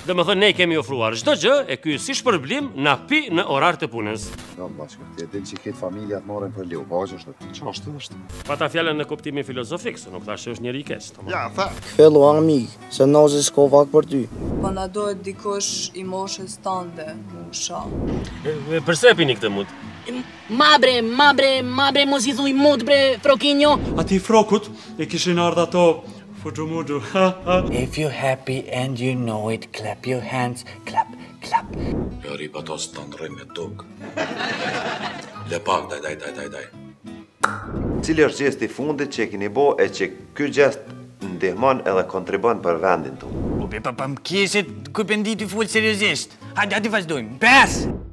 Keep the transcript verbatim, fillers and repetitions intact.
Dhe më thënë, ne i kemi ofruar çdo gjë, e ky si shpërblim na pi në orar të punës. Jo, bashkë, ti e din që këtë familja të marrin për liu, po që është, ç'është është. Pata fjalën në kuptimin filozofik, se nuk thash se është njëri i keq. Ja, tha. Fillu amik, se nozi s'ko vak për ty. Po na dohet dikush i moshës tande, musha. Përse e pini këtë mut? Mabre, mabre, mabre, mos i thuj mut bre, frokinjo. Ati frokut e kishin ardha ato fuxu muxu. If you're happy and you know it, clap your hands, clap, clap. Jo riba to së të ndroj me tuk. Le pak, daj, daj, daj, daj, daj. Cili është gjesti fundit që e keni bo e që ky gjest ndihmon edhe kontribon për vendin tu? U be pa pa më kjesit, ku pëndi të full seriosisht. Hajde, hajde vazhdojmë. Pes!